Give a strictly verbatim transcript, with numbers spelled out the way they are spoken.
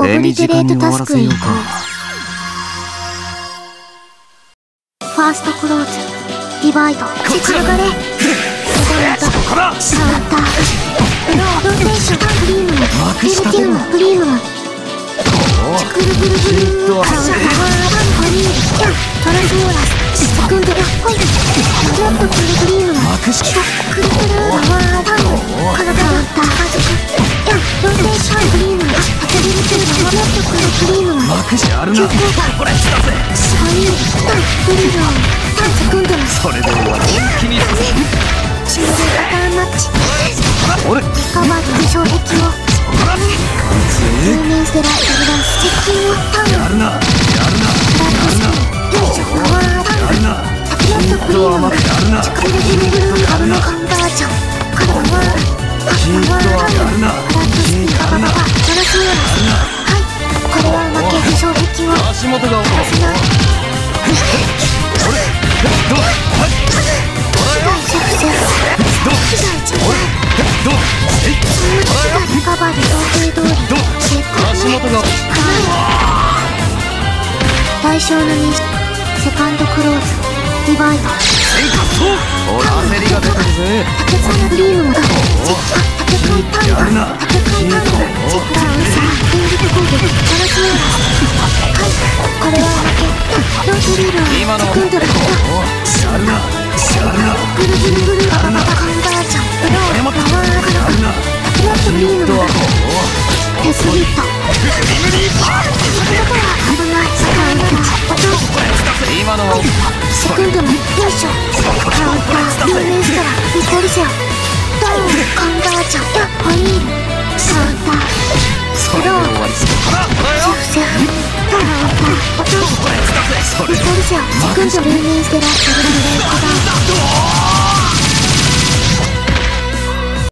オブリテレートタスクへ行こう。ファーストクローズ、ディバイド、血流れ、セカンド、カウンター、ローテーション、クリーム、ベルティウム、クリーム、チクルブルブル、カウンター、パニール、キャン、トランスオーラス、セクンド、ポイント、フラットクルクリーム、クルクル、パワーダウン、カウンター、ハズク、キャン、ローテーション、クリーム、ベルティウム、フラットクルクリーム、急降下、パニール、タン、ブリロー、タン、セクンド、それで終わり、気にさせシングルパターンマッチ、リカバーで衝撃を有名セラエルダンス接近をタウンやるなやるなやるなよいしょパワータウンタピオットクリームチクルブルブルカブのカンバージョンカルパワーパワータウンフラットスピーカバババガラスオーラスはいこれは負け衝撃を足元が遅いなどう被害シェフシェフ被害チェフリカバーで想定通りシェイク足元が対象の認識セカンドクローズディバイドほら焦りが出てるぜ竹カンクリームもだ竹カンタンガン竹カンタンガンチェックダウンサーフィング攻撃ガラスオーラスはいこれは負けロートリールはセクンドラやるなやるなブルブルブルババババカンバージョンブローパワーガラガタピオットクリームもだテスヒット危ないカウンター落とす今のはセクンドもよいしょカウンター有名ストラニコリセオドーンカンバージョンやホイールカウンターブローシェフシェフカウンター落とすニコリセオセクンド有名ストラエルダンス